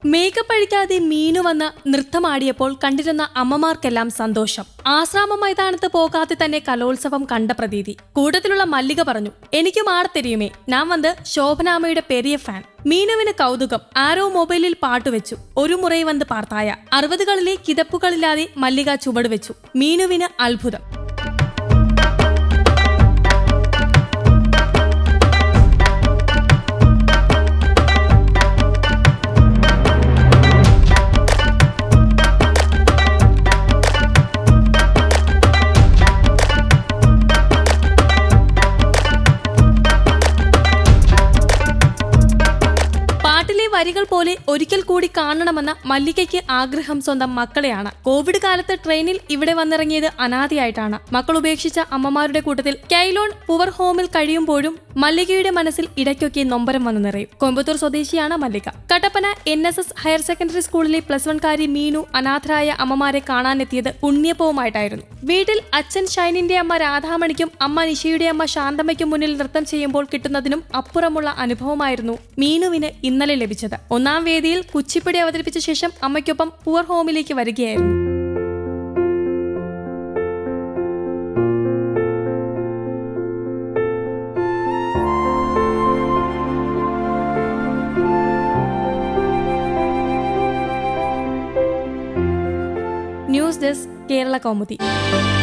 Makeup അഴിക്കാതെ Meenu വന്ന് നൃത്തമാടിയപ്പോൾ കണ്ടിരുന്ന അമ്മമാർക്കെല്ലാം സന്തോഷം. ആശ്രാമ മൈതാനത്ത് പോകാതെ തന്നെ കലോത്സവം കണ്ട പ്രതീതി. കൂട്ടത്തിലുള്ള മല്ലിക പറഞ്ഞു, എനിക്കും ആടത്തെരിയുമേ, ഞാൻ വന്ന് ശോഭനാമ്മയുടെ പെരിയ ഫാൻ. മീനുവിന് കൗതുകം. ആരോ മൊബൈലിൽ പാട്ടുവെച്ചു. ഒരു മുറൈ വന്ന് പാർത്തായ 60കളിലെ കിതപ്പുകളില്ലാതെ മല്ലിക ചുവടുവെച്ചു. മീനുവിന് അത്ഭുതം. വരികൾ പോലെ ഒരിക്കൽ കൂടി കാണണമെന്ന മല്ലികയ്ക്ക് ആഗ്രഹം സ്വന്തം മക്കളെയാണ്. കോവിഡ് കാലത്ത് ട്രെയിനിൽ ഇവിടെ വന്നിറങ്ങിയത് അനാഥയായിട്ടാണ്. മക്കൾ ഉപേക്ഷിച്ച അമ്മമാരുടെ കൂട്ടത്തിൽ കൈലോൺ പുവർ ഹോമിൽ കഴിയുമ്പോഴും മല്ലികയുടെ മനസ്സിൽ ഇടയ്ക്കൊക്കെ നൊമ്പരം വന്നു നിറയും. കോയമ്പത്തൂർ സ്വദേശിയാണ് Mallika. Kattappana NSS higher secondary സ്കൂളിലെ +1കാരി മീനു അനാഥരായ അമ്മമാരെ കാണാനെത്തിയത് പുണ്യപ്പവുമായിട്ടായിരുന്നു. വീട്ടിൽ അച്ഛൻ ഷൈനിന്റെ അമ്മ രാധാമണിക്കും അമ്മ നിഷയുടെ അമ്മ ശാന്തമ്മയ്ക്കും മുന്നിൽ നൃത്തം ചെയ്യുമ്പോൾ കിട്ടുന്നതിനും അപ്പുറമുള്ള അനുഭവമായിരുന്നു മീനുവിന് ഇന്നലെ ലഭിച്ചത്. ഒന്നാം വേദിയിൽ കുച്ചിപ്പുടി അവതരിപ്പിച്ച ശേഷം അമ്മയ്ക്കൊപ്പം പുവർ ഹോമിലേക്ക് വരികയായിരുന്നു. News desk, Kerala Kaumudi.